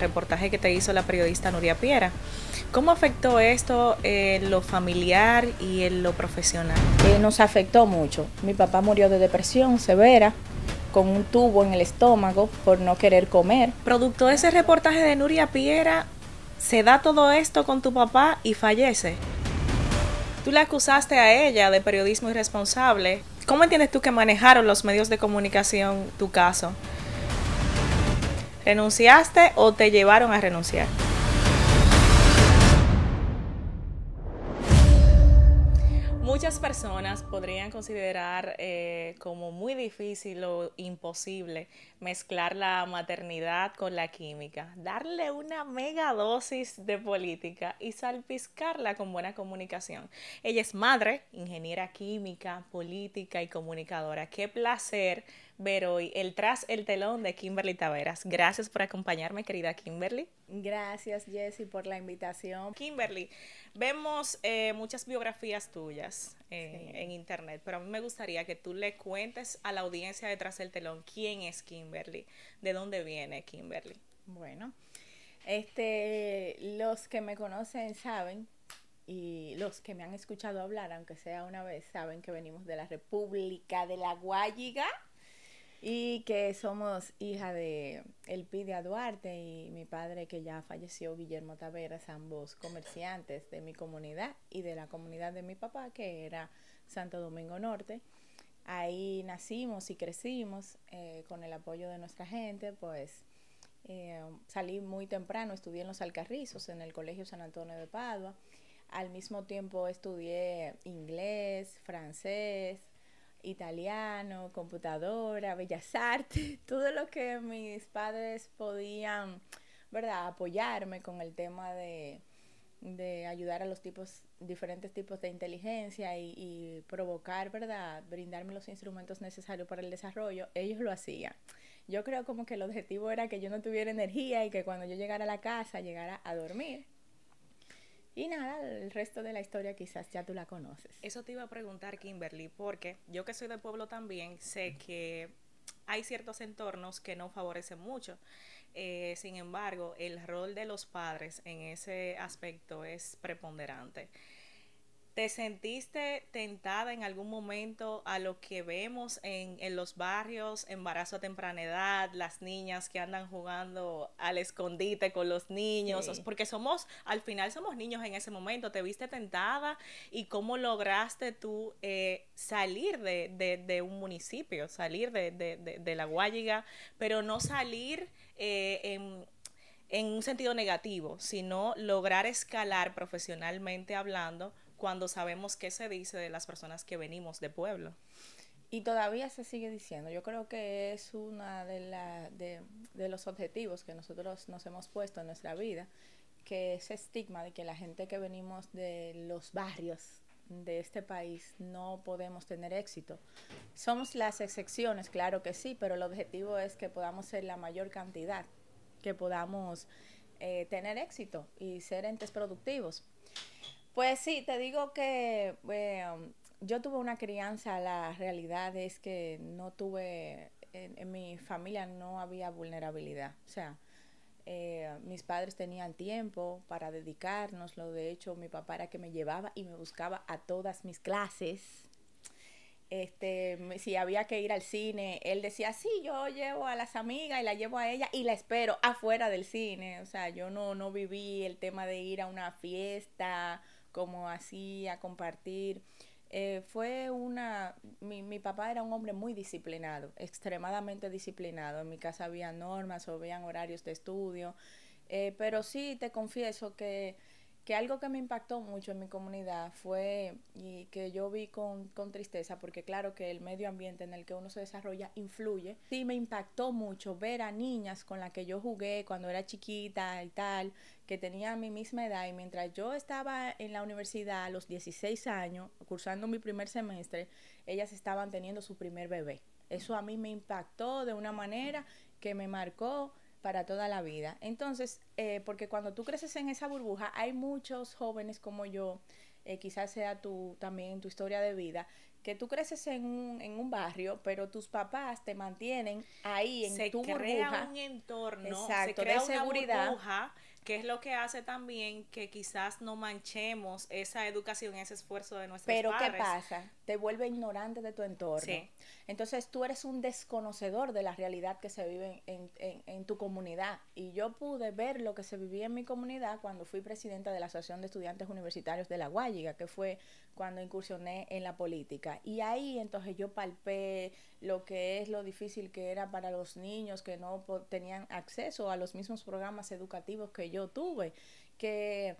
reportaje que te hizo la periodista Nuria Piera. ¿Cómo afectó esto en lo familiar y en lo profesional? Nos afectó mucho. Mi papá murió de depresión severa, con un tubo en el estómago por no querer comer. Producto de ese reportaje de Nuria Piera, se da todo esto con tu papá y fallece. Tú le acusaste a ella de periodismo irresponsable. ¿Cómo entiendes tú que manejaron los medios de comunicación tu caso? ¿Renunciaste o te llevaron a renunciar? Muchas personas podrían considerar como muy difícil o imposible mezclar la maternidad con la química, darle una mega dosis de política y salpicarla con buena comunicación. Ella es madre, ingeniera química, política y comunicadora. Qué placer ver hoy el tras el telón de Kimberly Taveras. Gracias por acompañarme, querida Kimberly. Gracias, Jessie, por la invitación. Kimberly, vemos muchas biografías tuyas Sí. en internet, pero a mí me gustaría que tú le cuentes a la audiencia detrás del telón quién es Kimberly, de dónde viene Kimberly. Bueno, los que me conocen saben, y los que me han escuchado hablar, aunque sea una vez, saben que venimos de la República de la Guayiga y que somos hija de Elpidia Duarte y mi padre, que ya falleció, Guillermo Taveras, ambos comerciantes de mi comunidad y de la comunidad de mi papá, que era Santo Domingo Norte. Ahí nacimos y crecimos con el apoyo de nuestra gente. Pues salí muy temprano, estudié en los Alcarrizos, en el Colegio San Antonio de Padua. Al mismo tiempo estudié inglés, francés, italiano, computadora, bellas artes, todo lo que mis padres podían, ¿verdad?, apoyarme con el tema de ayudar a los diferentes tipos de inteligencia y provocar, ¿verdad?, brindarme los instrumentos necesarios para el desarrollo. Ellos lo hacían. Yo creo como que el objetivo era que yo no tuviera energía y que cuando yo llegara a la casa llegara a dormir. Y nada, el resto de la historia quizás ya tú la conoces. Eso te iba a preguntar, Kimberly, porque yo que soy del pueblo también sé que hay ciertos entornos que no favorecen mucho. Sin embargo, el rol de los padres en ese aspecto es preponderante. ¿Te sentiste tentada en algún momento a lo que vemos en los barrios, embarazo a temprana edad, las niñas que andan jugando al escondite con los niños? Sí. Porque al final somos niños en ese momento. ¿Te viste tentada? ¿Y cómo lograste tú salir de un municipio, salir de La Guayiga, pero no salir en un sentido negativo, sino lograr escalar profesionalmente hablando cuando sabemos qué se dice de las personas que venimos de pueblo? Y todavía se sigue diciendo. Yo creo que es una de los objetivos que nosotros nos hemos puesto en nuestra vida, que ese estigma de que la gente que venimos de los barrios de este país no podemos tener éxito. Somos las excepciones, claro que sí, pero el objetivo es que podamos ser la mayor cantidad, que podamos tener éxito y ser entes productivos. Pues sí, te digo que yo tuve una crianza. La realidad es que no tuve, en mi familia no había vulnerabilidad. O sea, mis padres tenían tiempo para dedicárnoslo. De hecho, mi papá era que me llevaba y me buscaba a todas mis clases. Si había que ir al cine, él decía, sí, yo llevo a las amigas y la llevo a ella y la espero afuera del cine. O sea, yo no viví el tema de ir a una fiesta como así, a compartir. Mi papá era un hombre muy disciplinado, extremadamente disciplinado. En mi casa había normas, habían horarios de estudio. Pero sí te confieso que algo que me impactó mucho en mi comunidad fue, y que yo vi con tristeza, porque claro que el medio ambiente en el que uno se desarrolla influye. Sí me impactó mucho ver a niñas con las que yo jugué cuando era chiquita y tal, que tenían mi misma edad, y mientras yo estaba en la universidad a los 16 años, cursando mi primer semestre, ellas estaban teniendo su primer bebé. Eso a mí me impactó de una manera que me marcó para toda la vida. Entonces, porque cuando tú creces en esa burbuja, hay muchos jóvenes como yo, quizás sea también tu historia de vida, que tú creces en un barrio, pero tus papás te mantienen ahí en Se tu crea burbuja. un entorno, Exacto, se crea de una seguridad. burbuja, que es lo que hace también que quizás no manchemos esa educación, ese esfuerzo de nuestros Pero ¿qué padres. pasa? Te vuelve ignorante de tu entorno. Sí, Entonces tú eres un desconocedor de la realidad que se vive en tu comunidad. Y yo pude ver lo que se vivía en mi comunidad cuando fui presidenta de la Asociación de Estudiantes Universitarios de La Guayiga, que fue cuando incursioné en la política. Y ahí entonces yo palpé lo que es lo difícil que era para los niños que no tenían acceso a los mismos programas educativos que yo tuve, que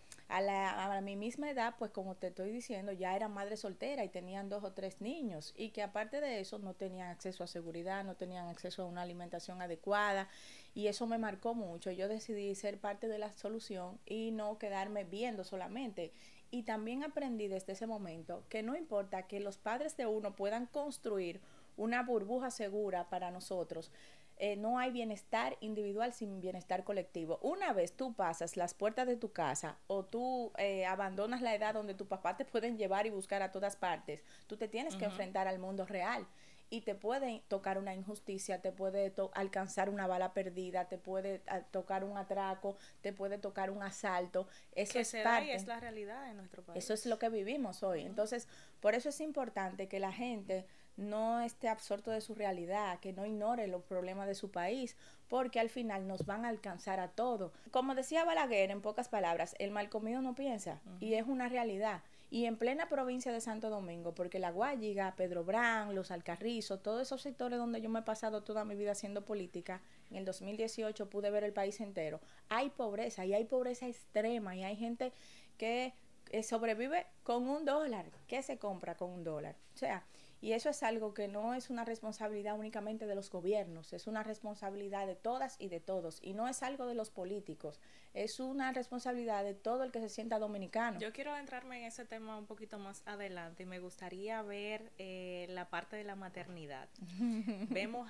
a mi misma edad, pues como te estoy diciendo, ya era madre soltera y tenían 2 o 3 niños, y que aparte de eso no tenían acceso a seguridad, no tenían acceso a una alimentación adecuada, y eso me marcó mucho. Yo decidí ser parte de la solución y no quedarme viendo solamente. Y también aprendí desde ese momento que no importa que los padres de uno puedan construir una burbuja segura para nosotros, no hay bienestar individual sin bienestar colectivo. Una vez tú pasas las puertas de tu casa o tú abandonas la edad donde tu papá te pueden llevar y buscar a todas partes, tú te tienes que enfrentar al mundo real. Y te puede tocar una injusticia, te puede alcanzar una bala perdida, te puede tocar un atraco, te puede tocar un asalto. Eso que es se da y parte. es la realidad en nuestro país. Eso es lo que vivimos hoy. Entonces, por eso es importante que la gente no esté absorto de su realidad, que no ignore los problemas de su país, porque al final nos van a alcanzar a todos. Como decía Balaguer, en pocas palabras, el mal comido no piensa, y es una realidad. Y en plena provincia de Santo Domingo, porque La Guayiga, Pedro Brán, Los Alcarrizos, todos esos sectores donde yo me he pasado toda mi vida haciendo política, en el 2018 pude ver el país entero. Hay pobreza, y hay pobreza extrema, y hay gente que sobrevive con $1. ¿Qué se compra con $1? O sea, y eso es algo que no es una responsabilidad únicamente de los gobiernos, es una responsabilidad de todas y de todos. Y no es algo de los políticos, es una responsabilidad de todo el que se sienta dominicano. Yo quiero adentrarme en ese tema un poquito más adelante y me gustaría ver la parte de la maternidad. Vemos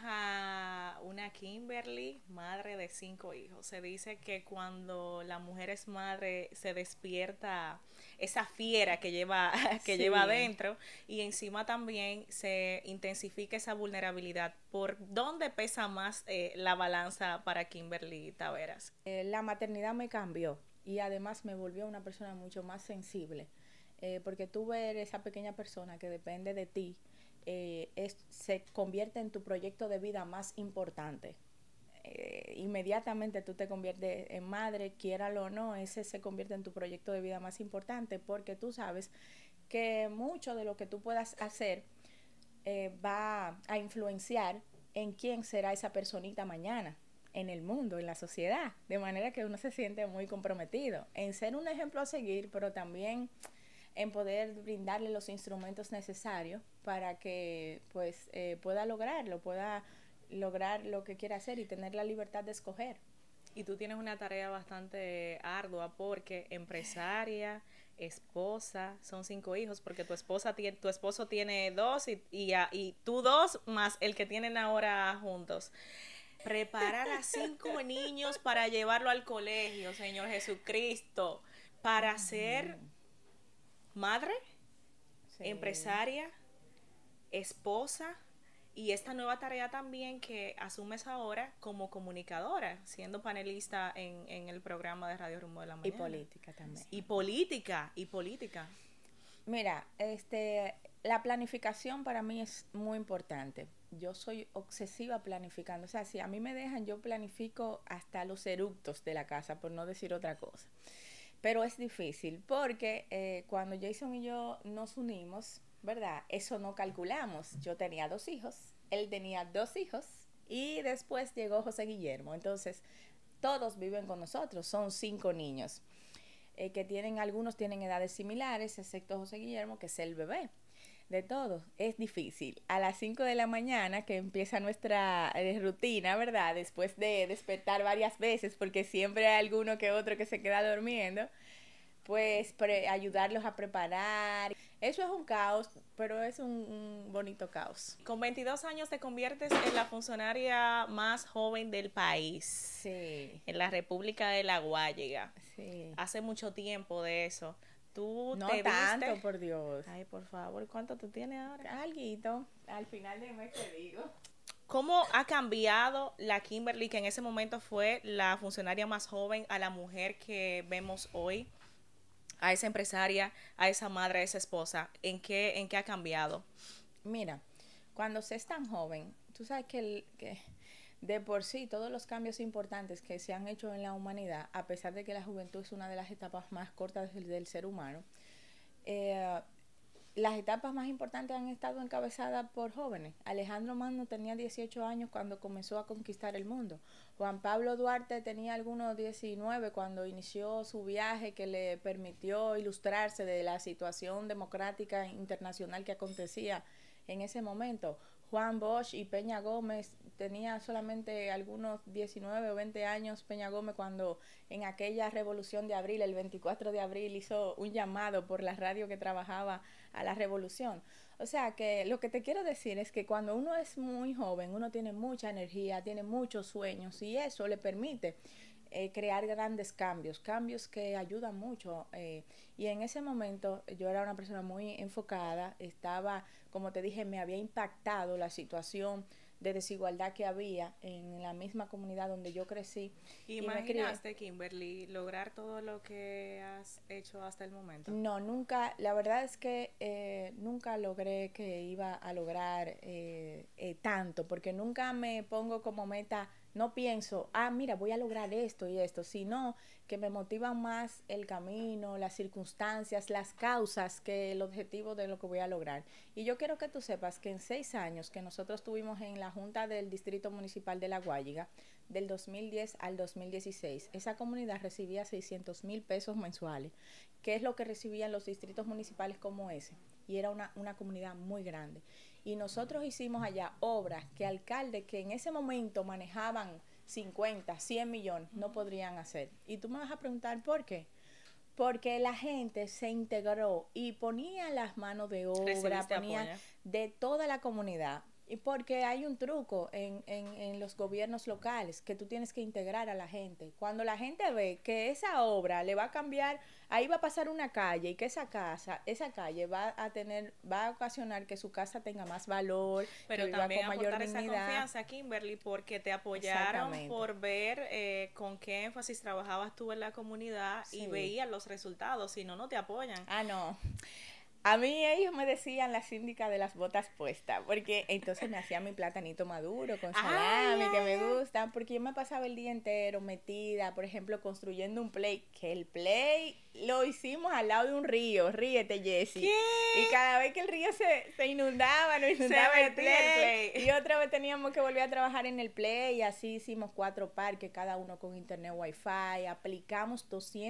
a una Kimberly, madre de 5 hijos. Se dice que cuando la mujer es madre se despierta esa fiera que lleva que Sí. lleva adentro, y encima también se intensifica esa vulnerabilidad. ¿Por dónde pesa más la balanza para Kimberly Taveras? La maternidad me cambió y además me volvió una persona mucho más sensible, porque tú ver esa pequeña persona que depende de ti, se convierte en tu proyecto de vida más importante. Inmediatamente tú te conviertes en madre, quiéralo o no, ese se convierte en tu proyecto de vida más importante, porque tú sabes que mucho de lo que tú puedas hacer va a influenciar en quién será esa personita mañana en el mundo, en la sociedad, de manera que uno se siente muy comprometido en ser un ejemplo a seguir, pero también en poder brindarle los instrumentos necesarios para que pues pueda lograr lo que quiera hacer y tener la libertad de escoger. Y tú tienes una tarea bastante ardua porque empresaria, esposa, son 5 hijos, porque tu esposo tiene 2 y tú 2 más el que tienen ahora juntos. Preparar a 5 niños para llevarlo al colegio, Señor Jesucristo, para ser madre, Sí. empresaria, esposa, y esta nueva tarea también que asumes ahora como comunicadora, siendo panelista en el programa de Radio Rumbo de la Mañana. Y política también. Y política. Mira, la planificación para mí es muy importante. Yo soy obsesiva planificando. O sea, si a mí me dejan, yo planifico hasta los eructos de la casa, por no decir otra cosa. Pero es difícil porque cuando Jason y yo nos unimos, ¿verdad? Eso no calculamos. Yo tenía 2 hijos, él tenía 2 hijos y después llegó José Guillermo. Entonces, todos viven con nosotros, son 5 niños. Algunos tienen edades similares, excepto José Guillermo, que es el bebé de todos. Es difícil. A las 5 de la mañana, que empieza nuestra rutina, ¿verdad? Después de despertar varias veces, porque siempre hay alguno que otro que se queda durmiendo, pues ayudarlos a preparar. Eso es un caos, pero es un bonito caos. Con 22 años te conviertes en la funcionaria más joven del país. Sí. En la República de La Guayiga. Sí. Hace mucho tiempo de eso. tú No te tanto, viste. por Dios. Ay, por favor, ¿cuánto tú tienes ahora? Alguito, al final de mes te digo. ¿Cómo ha cambiado la Kimberly, que en ese momento fue la funcionaria más joven, a la mujer que vemos hoy, a esa empresaria, a esa madre, a esa esposa? En qué ha cambiado? Mira, cuando se es tan joven, tú sabes que de por sí todos los cambios importantes que se han hecho en la humanidad, a pesar de que la juventud es una de las etapas más cortas del ser humano, eh, las etapas más importantes han estado encabezadas por jóvenes. Alejandro Magno tenía 18 años cuando comenzó a conquistar el mundo. Juan Pablo Duarte tenía algunos 19 cuando inició su viaje que le permitió ilustrarse de la situación democrática internacional que acontecía en ese momento. Juan Bosch y Peña Gómez tenía solamente algunos 19 o 20 años Peña Gómez cuando en aquella revolución de abril, el 24 de abril, hizo un llamado por la radio que trabajaba a la revolución. O sea que lo que te quiero decir es que cuando uno es muy joven, uno tiene mucha energía, tiene muchos sueños y eso le permite crear grandes cambios, cambios que ayudan mucho. Y en ese momento yo era una persona muy enfocada, estaba, como te dije, me había impactado la situación de desigualdad que había en la misma comunidad donde yo crecí y me crié. ¿Imaginaste, Kimberly, lograr todo lo que has hecho hasta el momento? No, nunca, la verdad es que nunca logré que iba a lograr tanto, porque nunca me pongo como meta, no pienso, mira, voy a lograr esto y esto, sino que me motivan más el camino, las circunstancias, las causas que el objetivo de lo que voy a lograr. Y yo quiero que tú sepas que en 6 años que nosotros tuvimos en la Junta del Distrito Municipal de La Guayiga, del 2010 al 2016, esa comunidad recibía 600,000 pesos mensuales, que es lo que recibían los distritos municipales como ese. Y era una comunidad muy grande. Y nosotros hicimos allá obras que alcaldes que en ese momento manejaban 50, 100 millones no podrían hacer. Y tú me vas a preguntar por qué. Porque la gente se integró y ponía las manos de obra, ponía apoyo. de toda la comunidad. Y porque hay un truco en los gobiernos locales, que tú tienes que integrar a la gente. Cuando la gente ve que esa obra le va a cambiar, ahí va a pasar una calle y que esa calle va a ocasionar que su casa tenga más valor, que Pero viva también con mayor aportar esa dignidad. confianza, Kimberly, porque te apoyaron Exactamente. por ver con qué énfasis trabajabas tú en la comunidad y Sí. veían los resultados, si no, no te apoyan. No. A mí ellos me decían la síndica de las botas puestas, porque entonces me hacía mi platanito maduro con Ay, salami, que ay, me ay. gustan, porque yo me pasaba el día entero metida, por ejemplo, construyendo un play, que el play lo hicimos al lado de un río, ríete Jessy, y ¿Qué? cada vez que el río se inundaba, nos Se inundaba el metía el play, play. y otra vez teníamos que volver a trabajar en el play, y así hicimos 4 parques, cada uno con internet wifi, aplicamos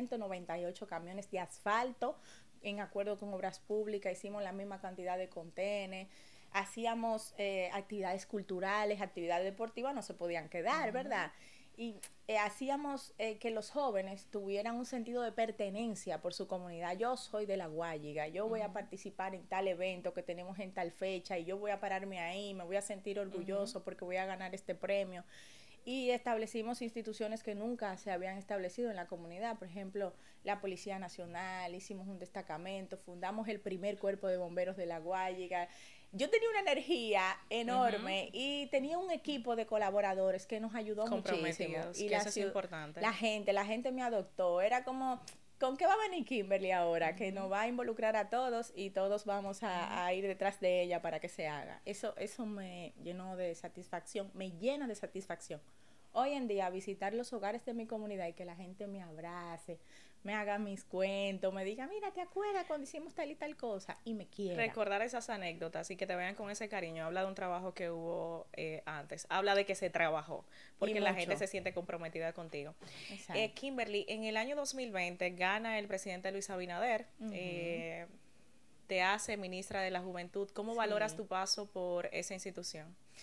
298 camiones de asfalto, en acuerdo con obras públicas, hicimos la misma cantidad de contenes, hacíamos actividades culturales, actividades deportivas, no se podían quedar, ¿verdad? Y hacíamos que los jóvenes tuvieran un sentido de pertenencia por su comunidad. Yo soy de La Guayiga, yo voy a participar en tal evento que tenemos en tal fecha y yo voy a pararme ahí, me voy a sentir orgulloso porque voy a ganar este premio. Y establecimos instituciones que nunca se habían establecido en la comunidad, por ejemplo, la Policía Nacional, hicimos un destacamento, fundamos el primer cuerpo de bomberos de La Guayiga. Yo tenía una energía enorme y tenía un equipo de colaboradores que nos ayudó muchísimo. Comprometidos, Y que eso es importante. la gente me adoptó. Era como, ¿con qué va a venir Kimberly ahora? Que nos va a involucrar a todos y todos vamos a ir detrás de ella para que se haga. Eso me llenó de satisfacción, me llena de satisfacción. Hoy en día visitar los hogares de mi comunidad y que la gente me abrace, me haga mis cuentos, me diga, mira, ¿te acuerdas cuando hicimos tal y tal cosa? Y me quiera. Recordar esas anécdotas y que te vean con ese cariño. Habla de un trabajo que hubo antes. Habla de que se trabajó, porque la gente se siente comprometida contigo. Kimberly, en el año 2020 gana el presidente Luis Abinader, te hace ministra de la Juventud. ¿Cómo valoras tu paso por esa institución?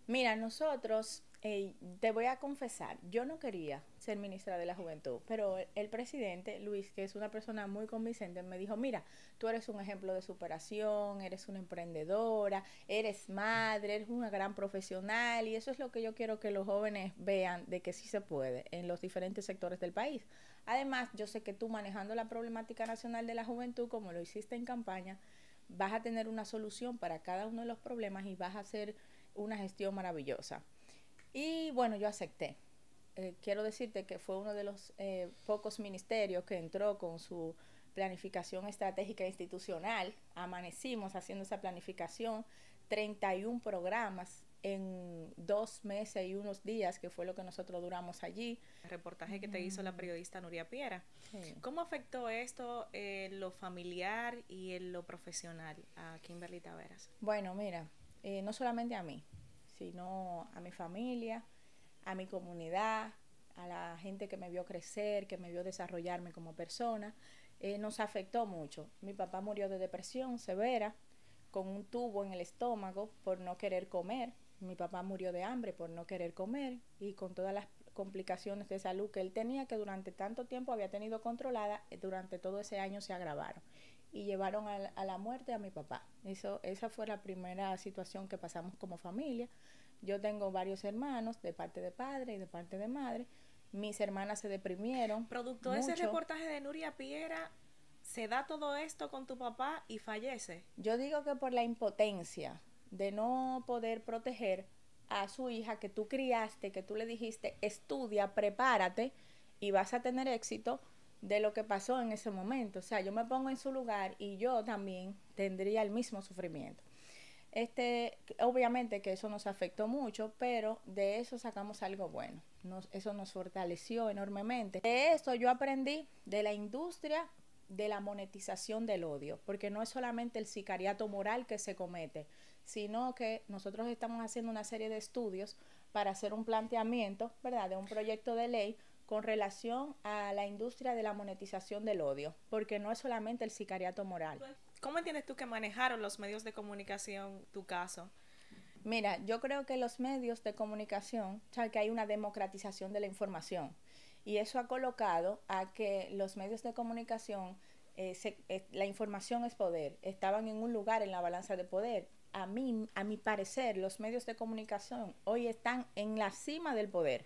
Mira, nosotros, te voy a confesar, yo no quería ser ministra de la Juventud, pero el presidente, Luis, que es una persona muy convincente, me dijo, mira, tú eres un ejemplo de superación, eres una emprendedora, eres madre, eres una gran profesional y eso es lo que yo quiero que los jóvenes vean de que sí se puede en los diferentes sectores del país. Además, yo sé que tú manejando la problemática nacional de la juventud, como lo hiciste en campaña, vas a tener una solución para cada uno de los problemas y vas a hacer una gestión maravillosa. Y bueno, yo acepté. Quiero decirte que fue uno de los pocos ministerios que entró con su planificación estratégica institucional. Amanecimos haciendo esa planificación, 31 programas en 2 meses y unos días, que fue lo que nosotros duramos allí. El reportaje que te hizo la periodista Nuria Piera. Sí. ¿Cómo afectó esto en lo familiar y en lo profesional a Kimberly Taveras? Bueno, mira, no solamente a mí, sino a mi familia, a mi comunidad, a la gente que me vio crecer, que me vio desarrollarme como persona, nos afectó mucho. Mi papá murió de depresión severa, con un tubo en el estómago por no querer comer. Mi papá murió de hambre por no querer comer y con todas las complicaciones de salud que él tenía, que durante tanto tiempo había tenido controlada, durante todo ese año se agravaron y llevaron a la muerte a mi papá. Esa fue la primera situación que pasamos como familia. Yo tengo varios hermanos de parte de padre y de parte de madre. Mis hermanas se deprimieron. Producto de ese reportaje de Nuria Piera, ¿se da todo esto con tu papá y fallece? Yo digo que por la impotencia de no poder proteger a su hija que tú criaste, que tú le dijiste, estudia, prepárate y vas a tener éxito, de lo que pasó en ese momento. O sea, yo me pongo en su lugar y yo también tendría el mismo sufrimiento. Obviamente que eso nos afectó mucho, pero de eso sacamos algo bueno. Eso nos fortaleció enormemente. De eso yo aprendí de la industria de la monetización del odio, porque no es solamente el sicariato moral que se comete, sino que nosotros estamos haciendo una serie de estudios para hacer un planteamiento, ¿verdad?, de un proyecto de ley con relación a la industria de la monetización del odio, porque no es solamente el sicariato moral. ¿Cómo entiendes tú que manejaron los medios de comunicación tu caso? Mira, yo creo que los medios de comunicación, o sea, que hay una democratización de la información, y eso ha colocado a que los medios de comunicación, la información es poder, estaban en un lugar en la balanza de poder. A mi parecer, los medios de comunicación hoy están en la cima del poder,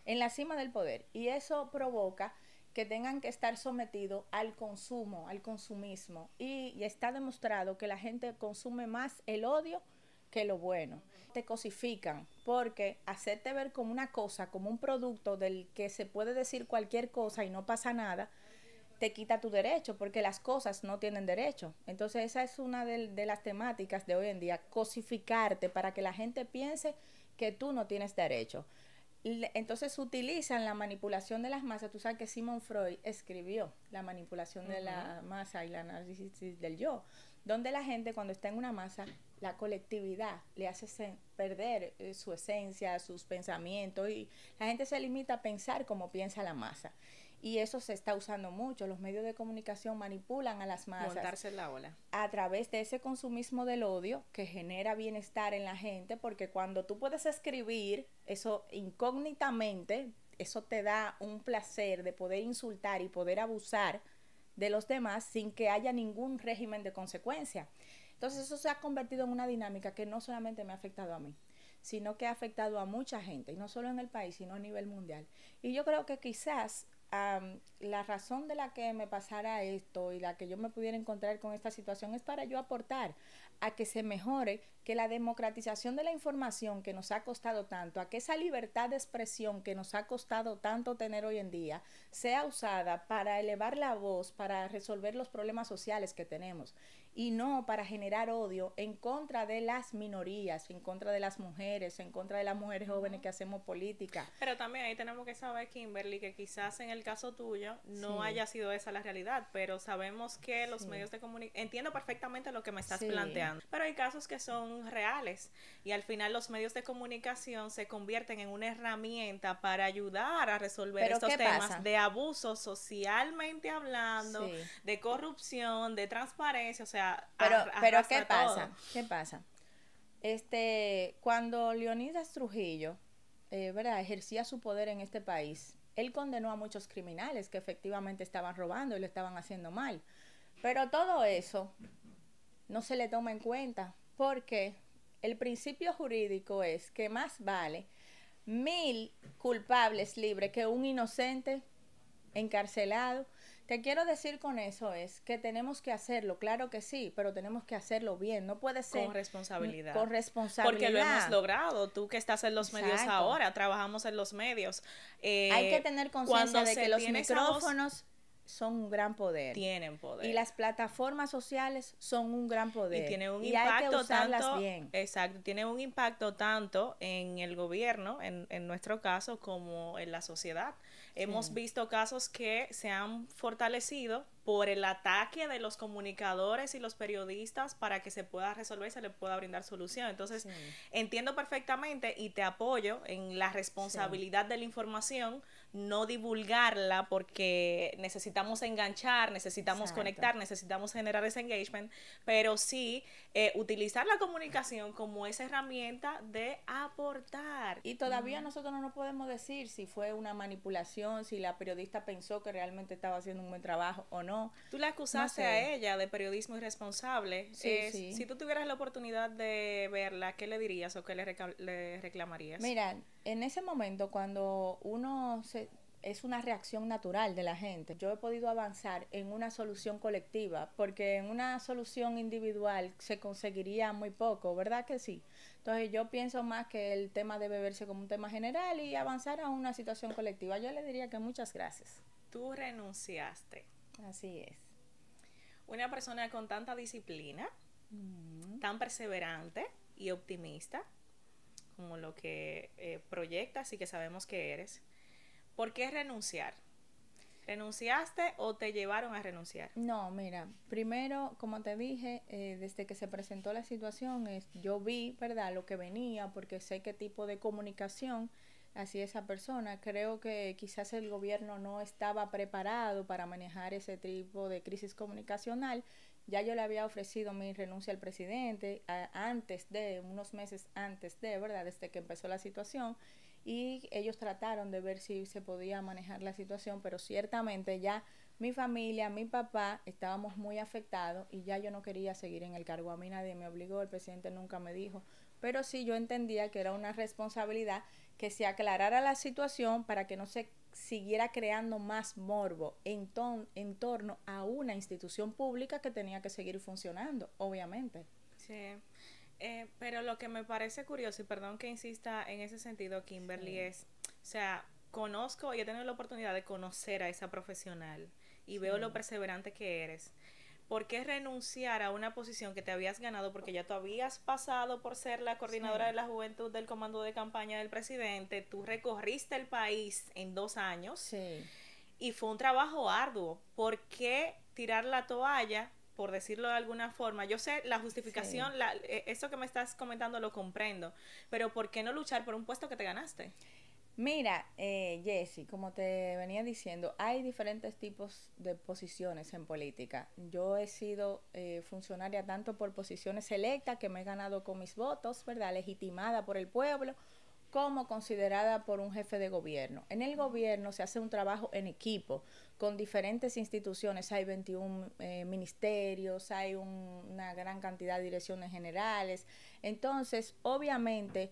y eso provoca que tengan que estar sometidos al consumo, al consumismo, y está demostrado que la gente consume más el odio que lo bueno. Te cosifican porque hacerte ver como una cosa, como un producto del que se puede decir cualquier cosa y no pasa nada, te quita tu derecho, porque las cosas no tienen derecho. Entonces esa es una de las temáticas de hoy en día, cosificarte para que la gente piense que tú no tienes derecho. Entonces utilizan la manipulación de las masas. Tú sabes que Sigmund Freud escribió la manipulación de la masa y la análisis del yo, donde la gente cuando está en una masa, la colectividad le hace perder su esencia, sus pensamientos, y la gente se limita a pensar como piensa la masa. Y eso se está usando mucho. Los medios de comunicación manipulan a las masas. Montarse la ola. A través de ese consumismo del odio que genera bienestar en la gente, porque cuando tú puedes escribir eso incógnitamente, eso te da un placer de poder insultar y poder abusar de los demás sin que haya ningún régimen de consecuencia. Entonces eso se ha convertido en una dinámica que no solamente me ha afectado a mí, sino que ha afectado a mucha gente, y no solo en el país, sino a nivel mundial. Y yo creo que quizás la razón de la que me pasara esto y la que yo me pudiera encontrar con esta situación es para yo aportar a que se mejore, que la democratización de la información que nos ha costado tanto, a que esa libertad de expresión que nos ha costado tanto tener hoy en día, sea usada para elevar la voz, para resolver los problemas sociales que tenemos, y no para generar odio en contra de las minorías, en contra de las mujeres, en contra de las mujeres jóvenes que hacemos política. Pero también ahí tenemos que saber, Kimberly, que quizás en el caso tuyo no haya sido esa la realidad, pero sabemos que los medios de comunicación, entiendo perfectamente lo que me estás planteando, pero hay casos que son reales y al final los medios de comunicación se convierten en una herramienta para ayudar a resolver estos temas de abuso socialmente hablando, de corrupción, de transparencia, o sea, pero ¿qué pasa? ¿Qué pasa? Cuando Leonidas Trujillo, ¿verdad?, ejercía su poder en este país, él condenó a muchos criminales que efectivamente estaban robando y lo estaban haciendo mal. Pero todo eso no se le toma en cuenta porque el principio jurídico es que más vale 1000 culpables libres que un inocente encarcelado. Te quiero decir con eso es que tenemos que hacerlo, claro que sí, pero tenemos que hacerlo bien, no puede ser Con responsabilidad. con responsabilidad. Porque lo hemos logrado, tú que estás en los medios Exacto. ahora, trabajamos en los medios. Hay que tener conciencia de que los tiene esa voz, micrófonos son un gran poder. tienen poder. Y las plataformas sociales son un gran poder. Y tiene un y hay que impacto usarlas tanto, bien. exacto, tiene un impacto tanto en el gobierno, en nuestro caso, como en la sociedad. Hemos visto casos que se han fortalecido por el ataque de los comunicadores y los periodistas para que se pueda resolver y se le pueda brindar solución. Entonces, entiendo perfectamente y te apoyo en la responsabilidad de la información, no divulgarla porque necesitamos enganchar, necesitamos conectar, necesitamos generar ese engagement, pero sí utilizar la comunicación como esa herramienta de aportar. Y todavía nosotros no nos podemos decir si fue una manipulación, si la periodista pensó que realmente estaba haciendo un buen trabajo o no. Tú la acusaste a ella de periodismo irresponsable. Si tú tuvieras la oportunidad de verla, ¿qué le dirías o qué le reclamarías? Mira, en ese momento cuando es una reacción natural de la gente. Yo he podido avanzar en una solución colectiva, porque en una solución individual se conseguiría muy poco, ¿verdad que sí? Entonces yo pienso más que el tema debe verse como un tema general y avanzar a una situación colectiva. Yo le diría que muchas gracias. Tú renunciaste. Así es. Una persona con tanta disciplina, tan perseverante y optimista, como lo que proyectas y que sabemos que eres. ¿Por qué renunciar? ¿Renunciaste o te llevaron a renunciar? No, mira, primero, como te dije, desde que se presentó la situación, yo vi, ¿verdad?, lo que venía, porque sé qué tipo de comunicación hacía esa persona. Creo que quizás el gobierno no estaba preparado para manejar ese tipo de crisis comunicacional. Ya yo le había ofrecido mi renuncia al presidente unos meses antes ¿verdad?, desde que empezó la situación. Y ellos trataron de ver si se podía manejar la situación, pero ciertamente ya mi familia, mi papá, estábamos muy afectados y ya yo no quería seguir en el cargo. A mí nadie me obligó, el presidente nunca me dijo, pero sí yo entendía que era una responsabilidad que se aclarara la situación para que no se siguiera creando más morbo en torno a una institución pública que tenía que seguir funcionando, obviamente. Sí. Pero lo que me parece curioso, y perdón que insista en ese sentido, Kimberly, es, o sea, conozco y he tenido la oportunidad de conocer a esa profesional y veo lo perseverante que eres. ¿Por qué renunciar a una posición que te habías ganado? Porque ya tú habías pasado por ser la coordinadora de la juventud del comando de campaña del presidente, tú recorriste el país en 2 años y fue un trabajo arduo. ¿Por qué tirar la toalla? Por decirlo de alguna forma, yo sé la justificación, eso que me estás comentando lo comprendo, pero ¿por qué no luchar por un puesto que te ganaste? Mira, Jessie, como te venía diciendo, hay diferentes tipos de posiciones en política. Yo he sido funcionaria tanto por posiciones electas, que me he ganado con mis votos, ¿verdad?, legitimada por el pueblo, como considerada por un jefe de gobierno. En el gobierno se hace un trabajo en equipo con diferentes instituciones. Hay 21 ministerios, hay una gran cantidad de direcciones generales. Entonces, obviamente,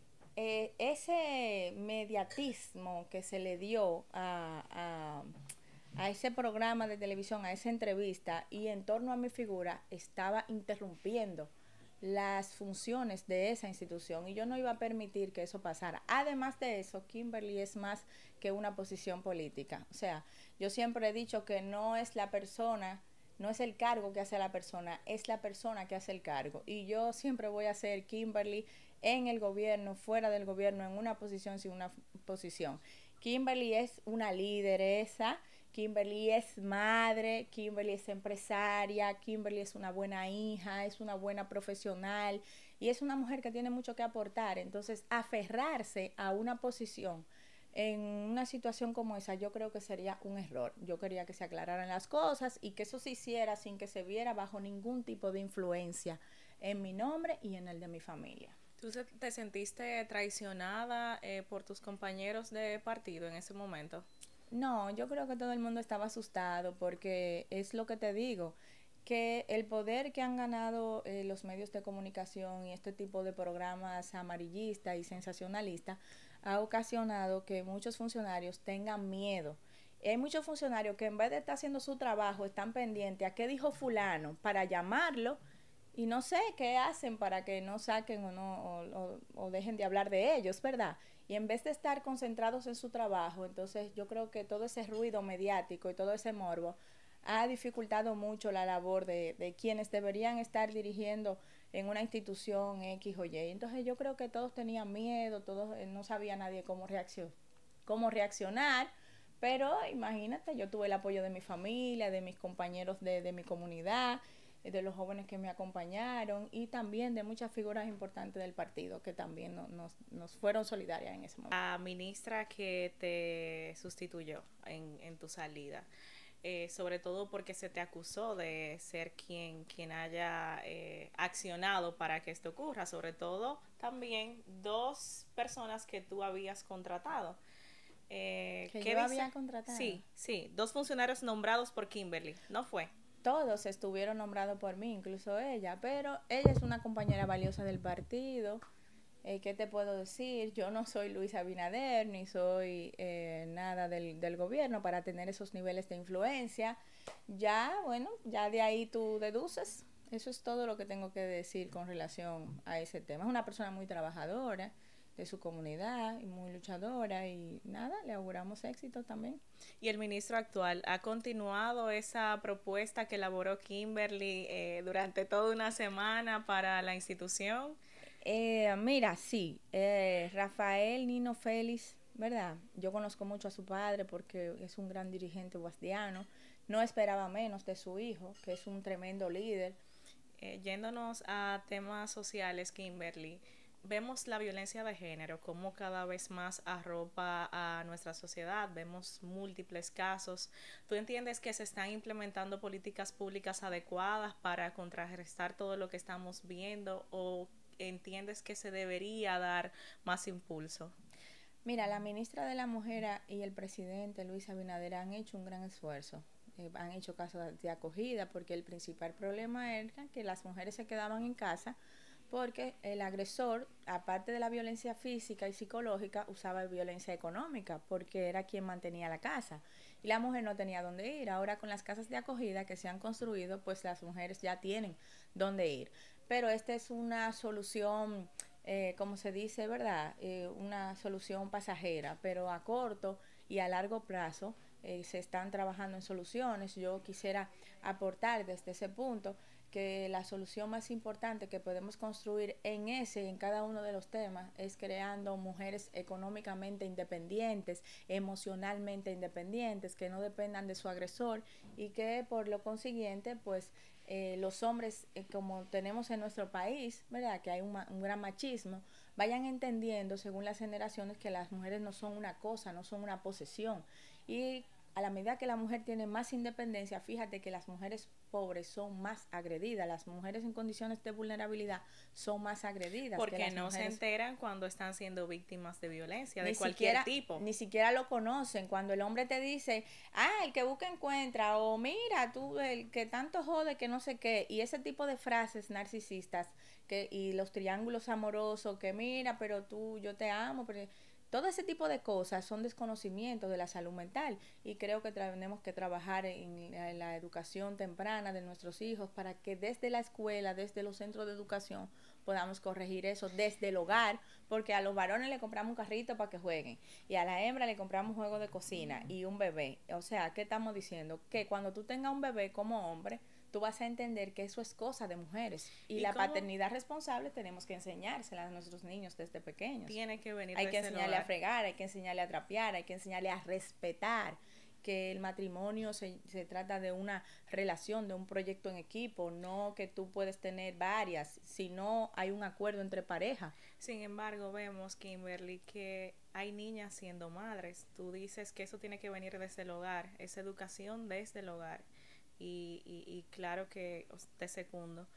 ese mediatismo que se le dio a ese programa de televisión, a esa entrevista, y en torno a mi figura, estaba interrumpiendo las funciones de esa institución y yo no iba a permitir que eso pasara. Además de eso, Kimberly es más que una posición política. O sea, yo siempre he dicho que no es la persona, no es el cargo que hace la persona, es la persona que hace el cargo. Y yo siempre voy a ser Kimberly en el gobierno, fuera del gobierno, en una posición, sin una posición. Kimberly es una lideresa, Kimberly es madre, Kimberly es empresaria, Kimberly es una buena hija, es una buena profesional y es una mujer que tiene mucho que aportar. Entonces, aferrarse a una posición en una situación como esa, yo creo que sería un error. Yo quería que se aclararan las cosas y que eso se hiciera sin que se viera bajo ningún tipo de influencia en mi nombre y en el de mi familia. ¿Tú te sentiste traicionada por tus compañeros de partido en ese momento? No, yo creo que todo el mundo estaba asustado porque es lo que te digo, que el poder que han ganado los medios de comunicación y este tipo de programas amarillistas y sensacionalistas ha ocasionado que muchos funcionarios tengan miedo. Y hay muchos funcionarios que en vez de estar haciendo su trabajo están pendientes a qué dijo fulano para llamarlo y no sé qué hacen para que no saquen o no o dejen de hablar de ellos, ¿verdad? Y en vez de estar concentrados en su trabajo, entonces yo creo que todo ese ruido mediático y todo ese morbo ha dificultado mucho la labor de quienes deberían estar dirigiendo en una institución X o Y. Entonces yo creo que todos tenían miedo, todos no sabía nadie cómo reaccionar, pero imagínate, yo tuve el apoyo de mi familia, de mis compañeros de mi comunidad, de los jóvenes que me acompañaron y también de muchas figuras importantes del partido que también nos fueron solidarias en ese momento. La ministra que te sustituyó en tu salida, sobre todo porque se te acusó de ser quien haya accionado para que esto ocurra, sobre todo también dos personas que tú habías contratado. Que yo había contratado. Sí, sí, dos funcionarios nombrados por Kimberly, ¿no fue? Todos estuvieron nombrados por mí, incluso ella, pero ella es una compañera valiosa del partido. ¿Qué te puedo decir? Yo no soy Luis Abinader, ni soy nada del gobierno para tener esos niveles de influencia. Ya, bueno, ya de ahí tú deduces. Eso es todo lo que tengo que decir con relación a ese tema. Es una persona muy trabajadora de su comunidad y muy luchadora y nada, le auguramos éxito también. ¿Y el ministro actual ha continuado esa propuesta que elaboró Kimberly durante toda una semana para la institución? Mira, sí, Rafael Nino Félix, ¿verdad? Yo conozco mucho a su padre porque es un gran dirigente guasdiano. No esperaba menos de su hijo, que es un tremendo líder. Yéndonos a temas sociales, Kimberly, vemos la violencia de género como cada vez más arropa a nuestra sociedad, vemos múltiples casos. ¿Tú entiendes que se están implementando políticas públicas adecuadas para contrarrestar todo lo que estamos viendo o entiendes que se debería dar más impulso? Mira, la ministra de la Mujer y el presidente Luis Abinader han hecho un gran esfuerzo. Han hecho casos de acogida porque el principal problema era que las mujeres se quedaban en casa porque el agresor, aparte de la violencia física y psicológica, usaba violencia económica porque era quien mantenía la casa y la mujer no tenía dónde ir. Ahora con las casas de acogida que se han construido, pues las mujeres ya tienen dónde ir. Pero esta es una solución, como se dice, ¿verdad? Una solución pasajera, pero a corto y a largo plazo se están trabajando en soluciones. Yo quisiera aportar desde ese punto que la solución más importante que podemos construir en cada uno de los temas es creando mujeres económicamente independientes, emocionalmente independientes, que no dependan de su agresor y que por lo consiguiente pues los hombres como tenemos en nuestro país, ¿verdad? Que hay un gran machismo, vayan entendiendo según las generaciones que las mujeres no son una cosa, no son una posesión y a la medida que la mujer tiene más independencia, fíjate que las mujeres pobres son más agredidas, las mujeres en condiciones de vulnerabilidad son más agredidas. Porque que las no mujeres se enteran cuando están siendo víctimas de violencia, de ni cualquier siquiera, tipo. ni siquiera lo conocen. Cuando el hombre te dice, el que busca encuentra, o mira, tú, el que tanto jode, que no sé qué, y ese tipo de frases narcisistas, y los triángulos amorosos, que mira, pero tú, yo te amo, pero todo ese tipo de cosas son desconocimientos de la salud mental y creo que tenemos que trabajar en la educación temprana de nuestros hijos para que desde la escuela, desde los centros de educación, podamos corregir eso desde el hogar, porque a los varones le compramos un carrito para que jueguen y a la hembra le compramos un juego de cocina y un bebé. O sea, ¿qué estamos diciendo? Que cuando tú tengas un bebé como hombre, tú vas a entender que eso es cosa de mujeres y la paternidad responsable tenemos que enseñársela a nuestros niños desde pequeños. Tiene que venir hay que enseñarle hogar. A fregar, hay que enseñarle a trapear, hay que enseñarle a respetar, que el matrimonio se trata de una relación, de un proyecto en equipo, no que tú puedes tener varias, sino hay un acuerdo entre pareja. Sin embargo, vemos, Kimberly, que hay niñas siendo madres. Tú dices que eso tiene que venir desde el hogar, esa educación desde el hogar. Y claro que te secundo.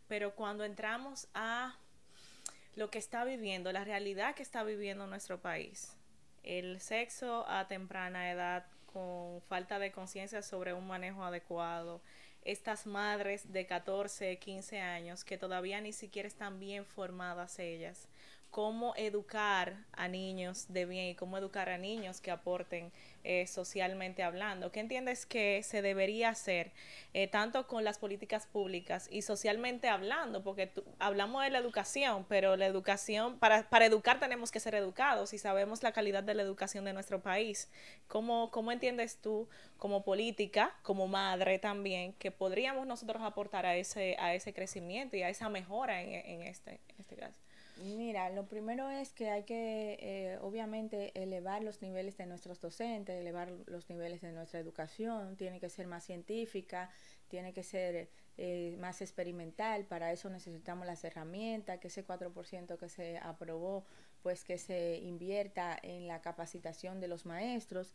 pero cuando entramos a lo que está viviendo, la realidad que está viviendo nuestro país, el sexo a temprana edad con falta de conciencia sobre un manejo adecuado, estas madres de 14, 15 años que todavía ni siquiera están bien formadas ellas, cómo educar a niños de bien y cómo educar a niños que aporten socialmente hablando. ¿Qué entiendes que se debería hacer tanto con las políticas públicas y socialmente hablando? Porque hablamos de la educación, pero la educación, para educar tenemos que ser educados y sabemos la calidad de la educación de nuestro país. ¿Cómo entiendes tú como política, como madre también, que podríamos nosotros aportar a ese crecimiento y a esa mejora en este caso? Mira, lo primero es que hay que, obviamente, elevar los niveles de nuestros docentes, elevar los niveles de nuestra educación, tiene que ser más científica, tiene que ser más experimental, para eso necesitamos las herramientas, que ese 4% que se aprobó, pues que se invierta en la capacitación de los maestros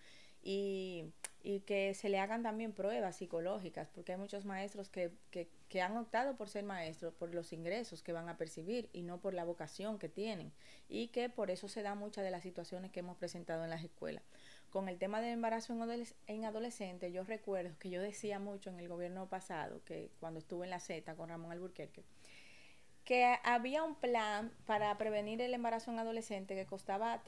y que se le hagan también pruebas psicológicas, porque hay muchos maestros que han optado por ser maestros por los ingresos que van a percibir y no por la vocación que tienen, y que por eso se dan muchas de las situaciones que hemos presentado en las escuelas. Con el tema del embarazo en adolescentes, yo recuerdo que yo decía mucho en el gobierno pasado, que cuando estuve en la Z con Ramón Alburquerque, que había un plan para prevenir el embarazo en adolescente que costaba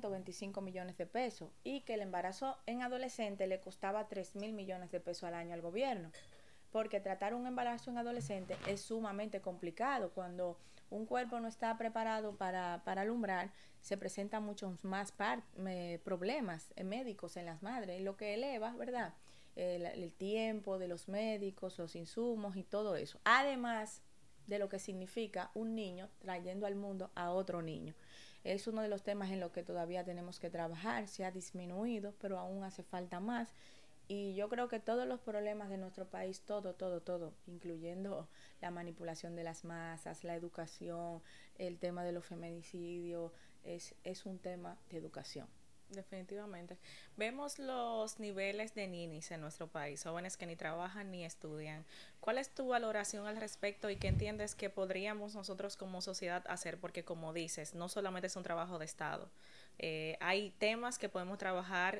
325 millones de pesos y que el embarazo en adolescente le costaba 3.000 millones de pesos al año al gobierno, porque tratar un embarazo en adolescente es sumamente complicado. Cuando un cuerpo no está preparado para alumbrar, se presentan muchos más problemas médicos en las madres, lo que eleva, ¿verdad?, el tiempo de los médicos, los insumos y todo eso. Además de lo que significa un niño trayendo al mundo a otro niño. Es uno de los temas en los que todavía tenemos que trabajar. Se ha disminuido, pero aún hace falta más. Y yo creo que todos los problemas de nuestro país, todo, incluyendo la manipulación de las masas, la educación, el tema de los feminicidios, es un tema de educación. Definitivamente. Vemos los niveles de ninis en nuestro país, jóvenes que ni trabajan ni estudian. ¿Cuál es tu valoración al respecto y qué entiendes que podríamos nosotros como sociedad hacer? Porque como dices, no solamente es un trabajo de Estado. Hay temas que podemos trabajar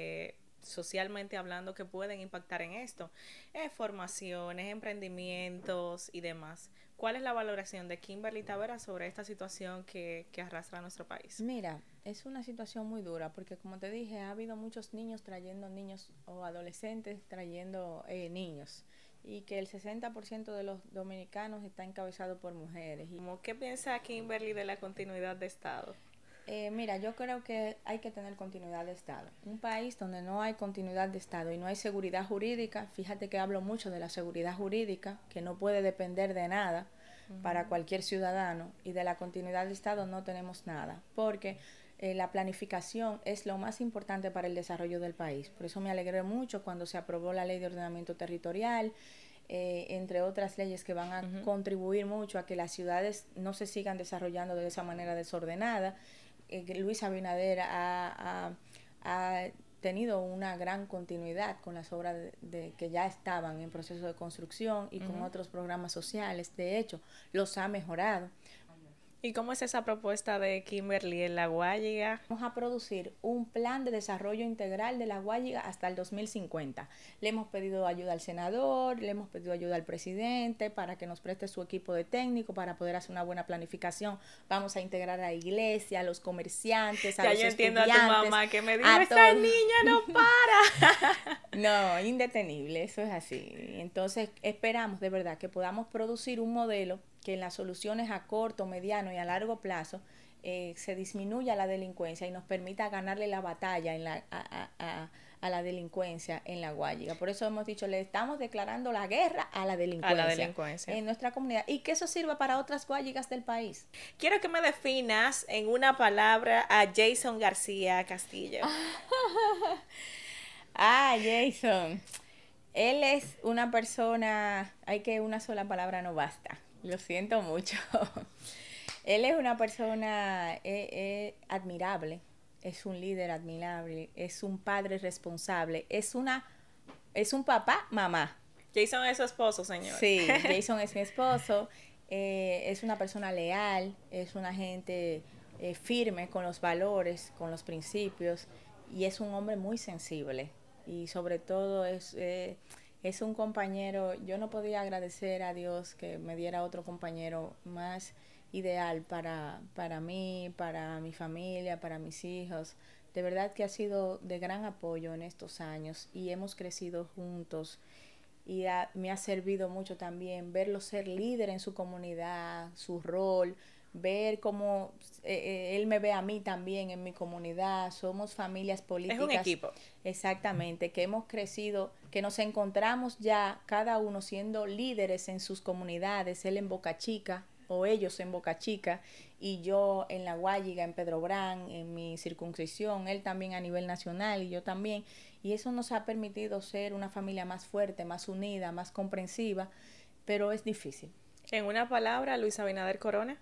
socialmente hablando que pueden impactar en esto. Formaciones, emprendimientos y demás. ¿Cuál es la valoración de Kimberly Tavera sobre esta situación que arrastra a nuestro país? Mira, es una situación muy dura porque, como te dije, ha habido muchos niños trayendo niños o adolescentes trayendo niños, y que el 60% de los dominicanos está encabezado por mujeres. ¿Qué piensa Kimberly de la continuidad de Estado? Mira, yo creo que hay que tener continuidad de Estado. Un país donde no hay continuidad de Estado y no hay seguridad jurídica, fíjate que hablo mucho de la seguridad jurídica, que no puede depender de nada para cualquier ciudadano, y de la continuidad de Estado no tenemos nada, porque la planificación es lo más importante para el desarrollo del país. Por eso me alegré mucho cuando se aprobó la Ley de Ordenamiento Territorial, entre otras leyes que van a contribuir mucho a que las ciudades no se sigan desarrollando de esa manera desordenada. Luis Abinader ha tenido una gran continuidad con las obras que ya estaban en proceso de construcción y con otros programas sociales. De hecho, los ha mejorado. ¿Y cómo es esa propuesta de Kimberly en La Guayiga? Vamos a producir un plan de desarrollo integral de La Guayiga hasta el 2050. Le hemos pedido ayuda al senador, le hemos pedido ayuda al presidente para que nos preste su equipo de técnico para poder hacer una buena planificación. Vamos a integrar a la iglesia, a los comerciantes, a los estudiantes. Ya yo entiendo a tu mamá que me dijo, esta niña no para. No, indetenible, eso es así. Entonces esperamos de verdad que podamos producir un modelo que en las soluciones a corto, mediano y a largo plazo se disminuya la delincuencia y nos permita ganarle la batalla a la delincuencia en La Guayiga. Por eso hemos dicho, le estamos declarando la guerra a la delincuencia en nuestra comunidad, y que eso sirva para otras Guayigas del país. Quiero que me definas en una palabra a Jason García Castillo. Jason. Él es una persona, una sola palabra no basta. Lo siento mucho. Él es una persona admirable, es un líder admirable, es un padre responsable, es un papá, mamá. Jason es su esposo, señor. Sí, Jason es mi esposo. Es una persona leal, es una gente firme con los valores, con los principios, y es un hombre muy sensible. Y sobre todo es un compañero. Yo no podía agradecer a Dios que me diera otro compañero más ideal para mí, para mi familia, para mis hijos. De verdad que ha sido de gran apoyo en estos años y hemos crecido juntos y me ha servido mucho también verlo ser líder en su comunidad, su rol, ver cómo él me ve a mí también en mi comunidad. Somos familias Es un políticas, equipo. exactamente, que hemos crecido, que nos encontramos ya cada uno siendo líderes en sus comunidades, él en Boca Chica o ellos en Boca Chica y yo en La Guayiga, en Pedro Brán, en mi circunscripción, él también a nivel nacional y yo también. Y eso nos ha permitido ser una familia más fuerte, más unida, más comprensiva, pero es difícil. En una palabra, Luis Abinader Corona.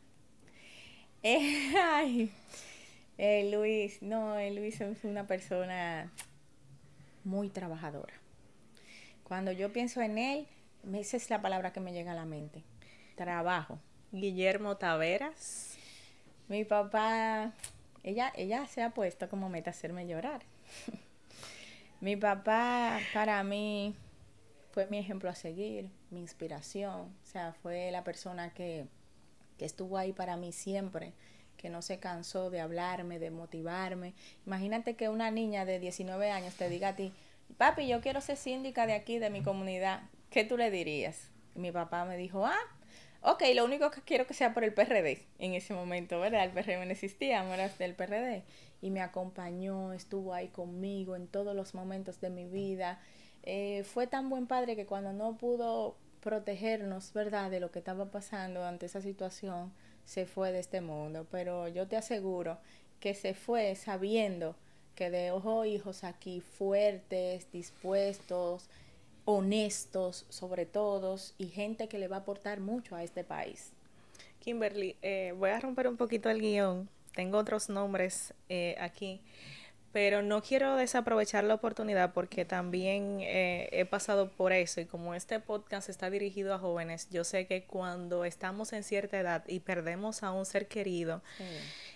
Ay, Luis, no, Luis es una persona muy trabajadora. Cuando yo pienso en él, esa es la palabra que me llega a la mente. Trabajo. Guillermo Taveras. Mi papá, ella se ha puesto como meta hacerme llorar. Mi papá para mí fue mi ejemplo a seguir, mi inspiración. O sea, fue la persona que estuvo ahí para mí siempre, que no se cansó de hablarme, de motivarme. Imagínate que una niña de 19 años te diga a ti, papi, yo quiero ser síndica de aquí, de mi comunidad. ¿Qué tú le dirías? Y mi papá me dijo, ok, lo único que quiero que sea por el PRD en ese momento, ¿verdad? El PRD no existía, no era del PRD. Y me acompañó, estuvo ahí conmigo en todos los momentos de mi vida. Fue tan buen padre que cuando no pudo protegernos, ¿verdad?, de lo que estaba pasando ante esa situación, se fue de este mundo. Pero yo te aseguro que se fue sabiendo que dejó hijos aquí fuertes, dispuestos, honestos sobre todo, y gente que le va a aportar mucho a este país. Kimberly, voy a romper un poquito el guión. Tengo otros nombres aquí, pero no quiero desaprovechar la oportunidad porque también he pasado por eso y como este podcast está dirigido a jóvenes, yo sé que cuando estamos en cierta edad y perdemos a un ser querido, Sí.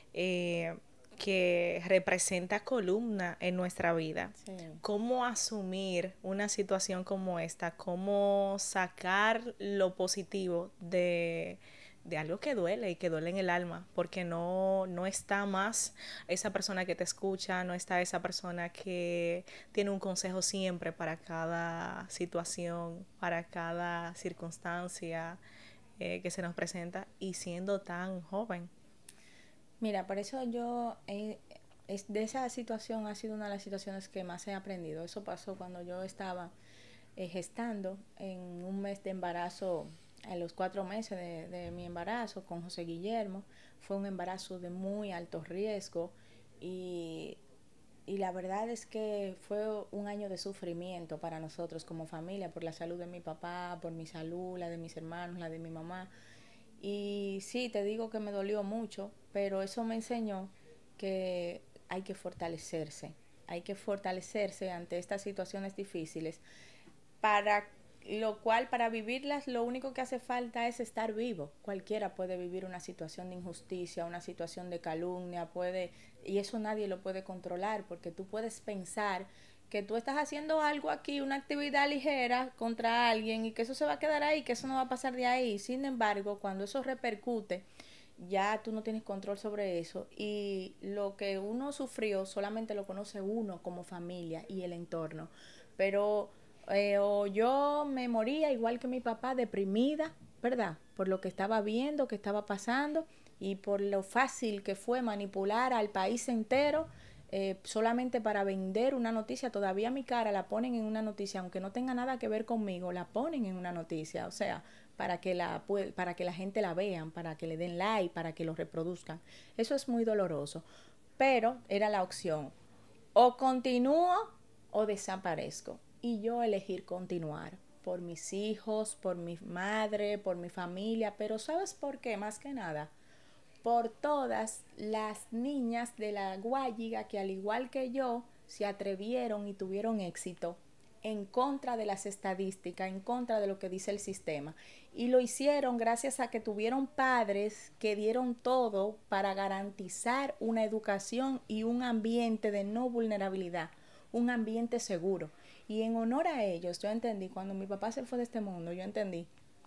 Que representa columna en nuestra vida. Sí. ¿Cómo asumir una situación como esta? ¿Cómo sacar lo positivo de algo que duele y que duele en el alma? Porque no está más esa persona que te escucha, no está esa persona que tiene un consejo siempre para cada situación, para cada circunstancia que se nos presenta y siendo tan joven. Mira, por eso de esa situación ha sido una de las situaciones que más he aprendido. Eso pasó cuando yo estaba gestando en un mes de embarazo, a los 4 meses de mi embarazo con José Guillermo. Fue un embarazo de muy alto riesgo y, y la verdad es que fue un año de sufrimiento para nosotros como familia, por la salud de mi papá, por mi salud, la de mis hermanos, la de mi mamá. Y sí, te digo que me dolió mucho, pero eso me enseñó que hay que fortalecerse ante estas situaciones difíciles, para lo cual, para vivirlas, lo único que hace falta es estar vivo. Cualquiera puede vivir una situación de injusticia, una situación de calumnia, y eso nadie lo puede controlar, porque tú puedes pensar que tú estás haciendo algo aquí, una actividad ligera contra alguien y que eso se va a quedar ahí, que eso no va a pasar de ahí. Sin embargo, cuando eso repercute, ya tú no tienes control sobre eso y lo que uno sufrió solamente lo conoce uno como familia y el entorno. Pero o yo me moría igual que mi papá, deprimida, ¿verdad? Por lo que estaba viendo, que estaba pasando y por lo fácil que fue manipular al país entero solamente para vender una noticia. Todavía mi cara la ponen en una noticia, aunque no tenga nada que ver conmigo, la ponen en una noticia, o sea, para que la gente la vean, para que le den like, para que lo reproduzcan. Eso es muy doloroso, pero era la opción: o continúo o desaparezco. Y yo elegir continuar por mis hijos, por mi madre, por mi familia. Pero ¿sabes por qué? Más que nada, por todas las niñas de La Guayiga que al igual que yo se atrevieron y tuvieron éxito en contra de las estadísticas, en contra de lo que dice el sistema. Y lo hicieron gracias a que tuvieron padres que dieron todo para garantizar una educación y un ambiente de no vulnerabilidad, un ambiente seguro. Y en honor a ellos, yo entendí, cuando mi papá se fue de este mundo, yo entendí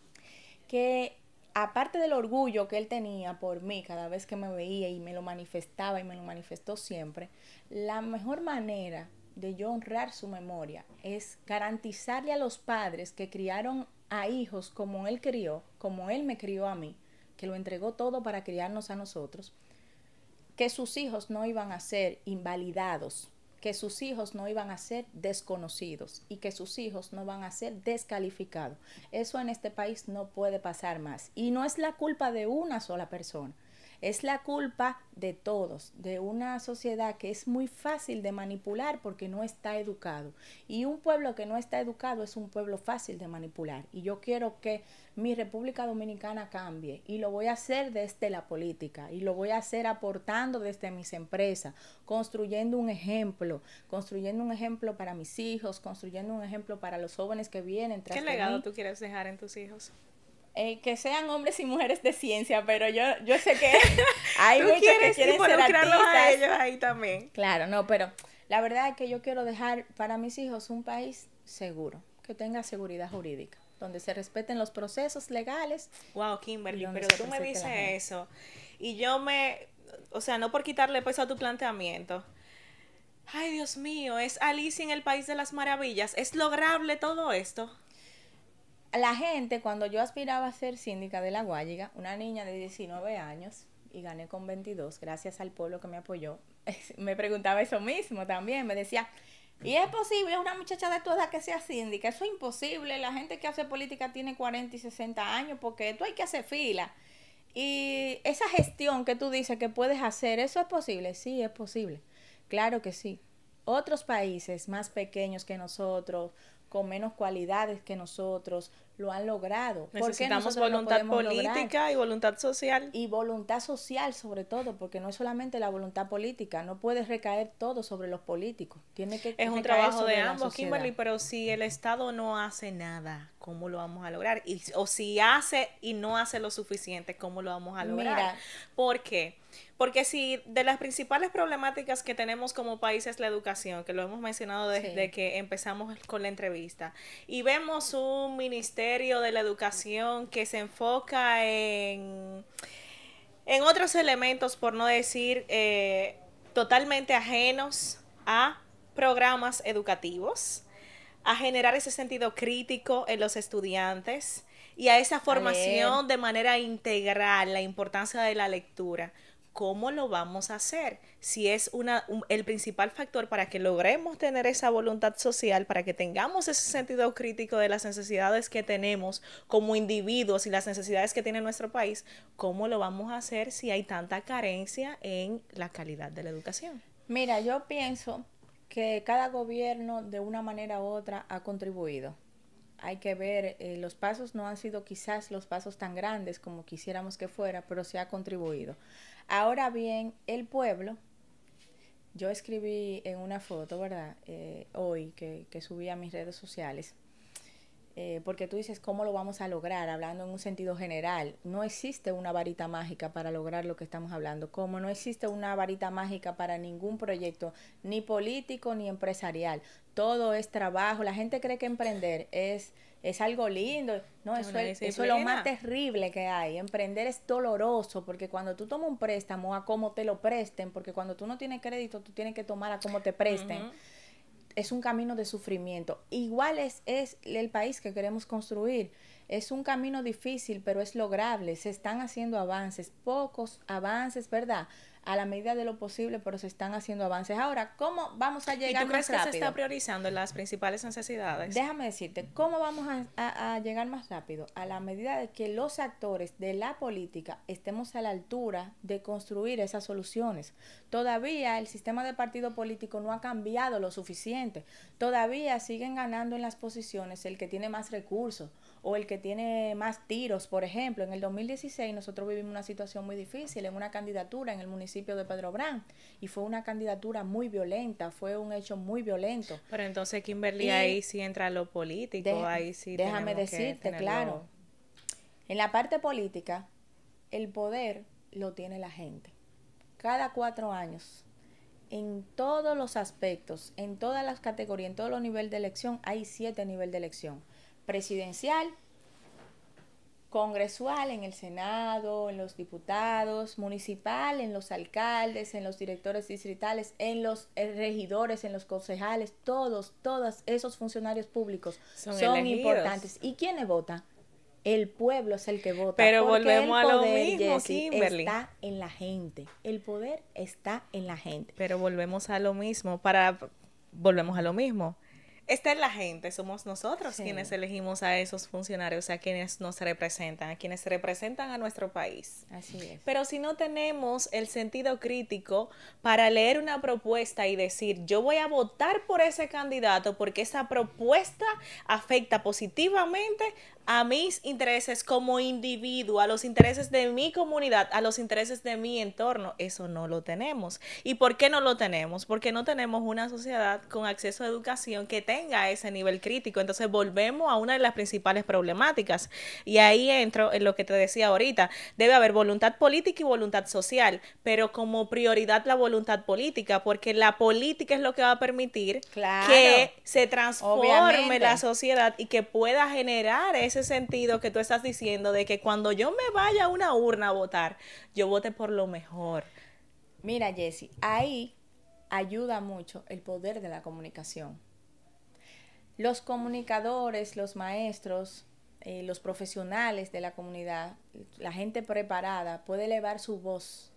que aparte del orgullo que él tenía por mí cada vez que me veía y me lo manifestaba y me lo manifestó siempre, la mejor manera de yo honrar su memoria es garantizarle a los padres que criaron a hijos como él crió, como él me crió a mí, que lo entregó todo para criarnos a nosotros, que sus hijos no iban a ser invalidados, que sus hijos no iban a ser desconocidos y que sus hijos no van a ser descalificados. Eso en este país no puede pasar más. Y no es la culpa de una sola persona. Es la culpa de todos, de una sociedad que es muy fácil de manipular porque no está educado. Y un pueblo que no está educado es un pueblo fácil de manipular. Y yo quiero que mi República Dominicana cambie. Y lo voy a hacer desde la política. Y lo voy a hacer aportando desde mis empresas, construyendo un ejemplo para mis hijos, construyendo un ejemplo para los jóvenes que vienen tras ¿Qué legado tú quieres dejar en tus hijos? Que sean hombres y mujeres de ciencia, pero yo sé que hay ¿Tú muchos que quieren ser artistas. A ellos ahí también. Claro, no, pero la verdad es que yo quiero dejar para mis hijos un país seguro, que tenga seguridad jurídica, donde se respeten los procesos legales. Wow, Kimberly, pero tú me dices eso y o sea, no por quitarle peso a tu planteamiento. Ay, Dios mío, es Alicia en el País de las Maravillas. ¿Es lograble todo esto? La gente, cuando yo aspiraba a ser síndica de La Guayiga, una niña de 19 años, y gané con 22, gracias al pueblo que me apoyó, me preguntaba eso mismo también, me decía, ¿y es posible una muchacha de tu edad que sea síndica? Eso es imposible, la gente que hace política tiene 40 y 60 años, porque esto hay que hacer fila. Y esa gestión que tú dices que puedes hacer, ¿eso es posible? Sí, es posible, claro que sí. Otros países más pequeños que nosotros, con menos cualidades que nosotros, lo han logrado. Necesitamos voluntad política y voluntad social. Y voluntad social sobre todo, porque no es solamente la voluntad política, no puede recaer todo sobre los políticos. Tiene que es un trabajo de ambos, Kimberly, pero si el Estado no hace nada, ¿cómo lo vamos a lograr? O si hace y no hace lo suficiente, ¿cómo lo vamos a lograr? Mira, ¿por qué? Porque si de las principales problemáticas que tenemos como país es la educación, que lo hemos mencionado desde que empezamos con la entrevista, y vemos un ministerio de la educación que se enfoca en otros elementos, por no decir totalmente ajenos a programas educativos, a generar ese sentido crítico en los estudiantes y a esa formación de manera integral, la importancia de la lectura. ¿Cómo lo vamos a hacer? Si es el principal factor para que logremos tener esa voluntad social, para que tengamos ese sentido crítico de las necesidades que tenemos como individuos y las necesidades que tiene nuestro país, ¿cómo lo vamos a hacer si hay tanta carencia en la calidad de la educación? Mira, yo pienso que cada gobierno de una manera u otra ha contribuido. Hay que ver, los pasos no han sido quizás los pasos tan grandes como quisiéramos que fuera, pero sí ha contribuido. Ahora bien, el pueblo, yo escribí en una foto, ¿verdad? Hoy que subí a mis redes sociales, porque tú dices, ¿cómo lo vamos a lograr? Hablando en un sentido general, no existe una varita mágica para lograr lo que estamos hablando, como no existe una varita mágica para ningún proyecto, ni político ni empresarial. Todo es trabajo. La gente cree que emprender es algo lindo. No, eso es lo más terrible que hay. Emprender es doloroso porque cuando tú tomas un préstamo a cómo te lo presten, porque cuando tú no tienes crédito, tú tienes que tomar a cómo te presten. Es un camino de sufrimiento. Igual es el país que queremos construir. Es un camino difícil, pero es lograble. Se están haciendo avances, pocos avances, ¿verdad? A la medida de lo posible, pero se están haciendo avances. Ahora, ¿cómo vamos a llegar más rápido? ¿Y tú crees que se está priorizando en las principales necesidades? Déjame decirte, ¿cómo vamos a llegar más rápido? A la medida de que los actores de la política estemos a la altura de construir esas soluciones. Todavía el sistema de partido político no ha cambiado lo suficiente. Todavía siguen ganando en las posiciones el que tiene más recursos o el que tiene más tiros. Por ejemplo, en el 2016 nosotros vivimos una situación muy difícil en una candidatura en el municipio municipio de Pedro Brán. Y fue una candidatura muy violenta, fue un hecho muy violento. Pero entonces, Kimberly, ahí sí entra lo político, ahí sí déjame tenemos que decirte, tenerlo... claro, en la parte política, el poder lo tiene la gente. Cada 4 años, en todos los aspectos, en todas las categorías, en todos los niveles de elección, hay 7 niveles de elección. Presidencial, congresual en el Senado, en los diputados, municipal, en los alcaldes, en los directores distritales, en los regidores, en los concejales, todos esos funcionarios públicos son importantes. ¿Y quiénes votan? El pueblo es el que vota. Pero porque volvemos a lo poder, mismo, Jessie, Kimberly. está en la gente. El poder está en la gente. Pero volvemos a lo mismo, volvemos a lo mismo. Está en la gente, somos nosotros quienes elegimos a esos funcionarios, a quienes nos representan, a quienes representan a nuestro país. Así es. Pero si no tenemos el sentido crítico para leer una propuesta y decir, yo voy a votar por ese candidato porque esa propuesta afecta positivamente a mis intereses como individuo, a los intereses de mi comunidad, a los intereses de mi entorno, eso no lo tenemos. ¿Y por qué no lo tenemos? Porque no tenemos una sociedad con acceso a educación que tenga ese nivel crítico. Entonces volvemos a una de las principales problemáticas. Y ahí entro en lo que te decía ahorita. Debe haber voluntad política y voluntad social, pero como prioridad la voluntad política, porque la política es lo que va a permitir que se transforme la sociedad y que pueda generar ese sentido que tú estás diciendo de que cuando yo me vaya a una urna a votar, yo vote por lo mejor. Mira, Jessie, ahí ayuda mucho el poder de la comunicación. Los comunicadores, los maestros, los profesionales de la comunidad, la gente preparada puede elevar su voz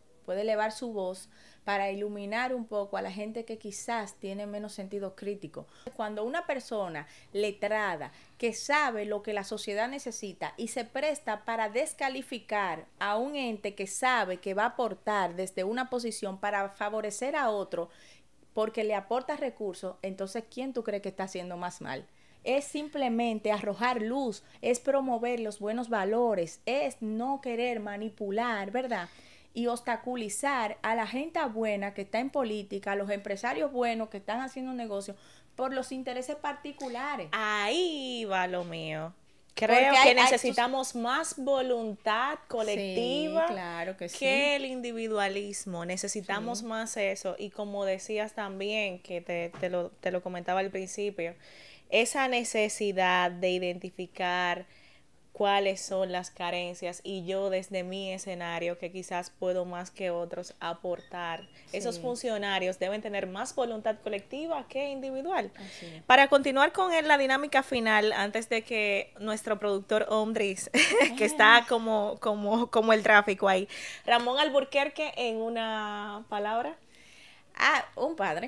para iluminar un poco a la gente que quizás tiene menos sentido crítico. Cuando una persona letrada que sabe lo que la sociedad necesita y se presta para descalificar a un ente que sabe que va a aportar desde una posición para favorecer a otro porque le aporta recursos, entonces ¿quién tú crees que está haciendo más mal? Es simplemente arrojar luz, es promover los buenos valores, es no querer manipular, ¿verdad? Y obstaculizar a la gente buena que está en política, a los empresarios buenos que están haciendo un negocio por los intereses particulares. Ahí va lo mío. Creo que necesitamos más voluntad colectiva que el individualismo. Necesitamos más eso. Y como decías también, que te lo comentaba al principio, esa necesidad de identificar cuáles son las carencias y yo desde mi escenario, que quizás puedo más que otros aportar. Esos funcionarios deben tener más voluntad colectiva que individual. Para continuar con la dinámica final, antes de que nuestro productor Omdris, que está como el tráfico ahí, Ramón Alburquerque, en una palabra. Un padre.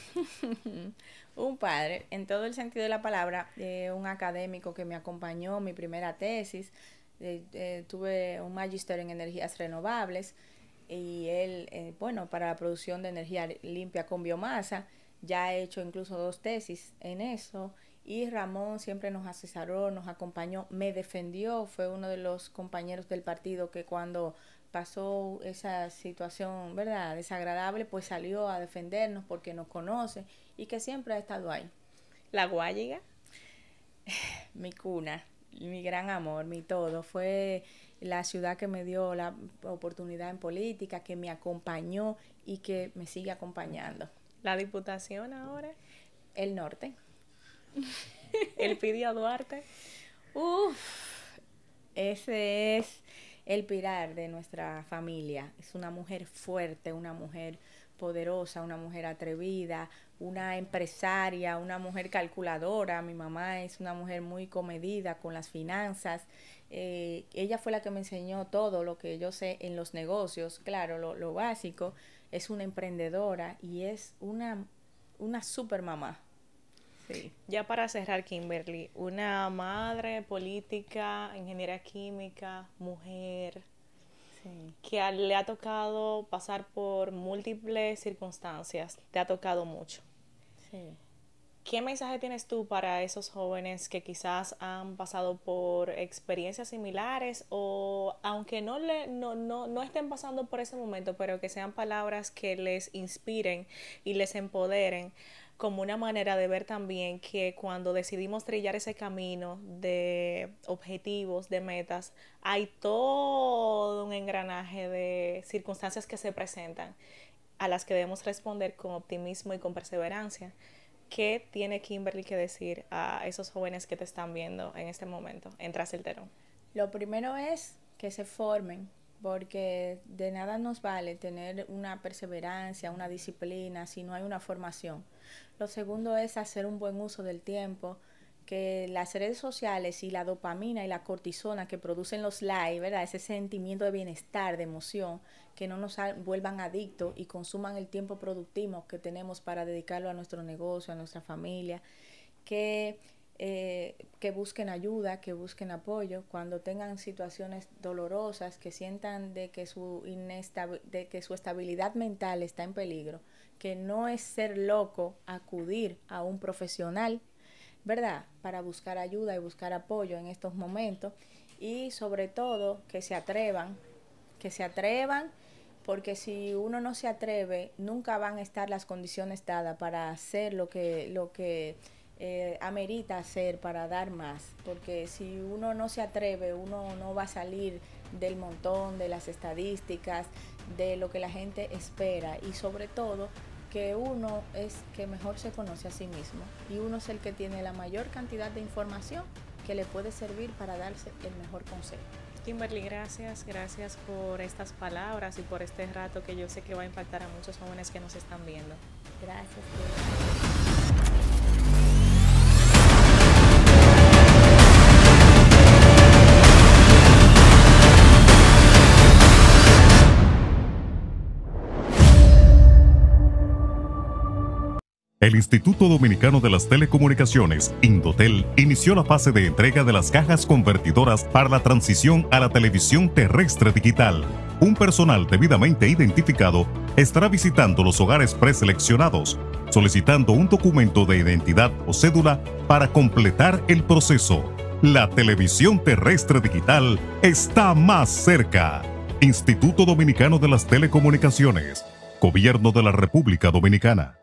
Un padre, en todo el sentido de la palabra, un académico que me acompañó en mi primera tesis, tuve un magíster en energías renovables y él, para la producción de energía limpia con biomasa, ya he hecho incluso 2 tesis en eso y Ramón siempre nos asesoró, nos acompañó, me defendió, fue uno de los compañeros del partido que cuando pasó esa situación, ¿verdad?, desagradable, pues salió a defendernos porque nos conoce y que siempre ha estado ahí. La Guayiga. Mi cuna, mi gran amor, mi todo. Fue la ciudad que me dio la oportunidad en política, que me acompañó y que me sigue acompañando. ¿La diputación ahora? El norte. ¿El Pidio Duarte? Ese es el pilar de nuestra familia. Es una mujer fuerte, una mujer poderosa, una mujer atrevida, una empresaria, una mujer calculadora. Mi mamá es una mujer muy comedida con las finanzas. Ella fue la que me enseñó todo lo que yo sé en los negocios. Claro, lo básico. Es una emprendedora y es una super mamá. Sí. Ya para cerrar, Kimberly, una madre política, ingeniera química, mujer, que le ha tocado pasar por múltiples circunstancias, te ha tocado mucho. Sí. ¿Qué mensaje tienes tú para esos jóvenes que quizás han pasado por experiencias similares o aunque no estén pasando por ese momento, pero que sean palabras que les inspiren y les empoderen como una manera de ver también que cuando decidimos trillar ese camino de objetivos, de metas, hay todo un engranaje de circunstancias que se presentan a las que debemos responder con optimismo y con perseverancia? ¿Qué tiene Kimberly que decir a esos jóvenes que te están viendo en este momento en Tras el Telón? Lo primero es que se formen, porque de nada nos vale tener una perseverancia, una disciplina, si no hay una formación. Lo segundo es hacer un buen uso del tiempo, que las redes sociales y la dopamina y la cortisona que producen los likes, ¿verdad? Ese sentimiento de bienestar, de emoción, que no nos vuelvan adictos y consuman el tiempo productivo que tenemos para dedicarlo a nuestro negocio, a nuestra familia, que busquen ayuda, que busquen apoyo cuando tengan situaciones dolorosas, que sientan de que su estabilidad mental está en peligro, que no es ser loco acudir a un profesional, ¿verdad? Para buscar ayuda y buscar apoyo en estos momentos, y sobre todo que se atrevan, porque si uno no se atreve, nunca van a estar las condiciones dadas para hacer lo que amerita hacer, para dar más, porque si uno no se atreve, uno no va a salir del montón, de las estadísticas, de lo que la gente espera, y sobre todo que uno es que mejor se conoce a sí mismo y uno es el que tiene la mayor cantidad de información que le puede servir para darse el mejor consejo. Kimberly, gracias por estas palabras y por este rato que yo sé que va a impactar a muchos jóvenes que nos están viendo. Gracias. El Instituto Dominicano de las Telecomunicaciones, Indotel, inició la fase de entrega de las cajas convertidoras para la transición a la televisión terrestre digital. Un personal debidamente identificado estará visitando los hogares preseleccionados, solicitando un documento de identidad o cédula para completar el proceso. La televisión terrestre digital está más cerca. Instituto Dominicano de las Telecomunicaciones, Gobierno de la República Dominicana.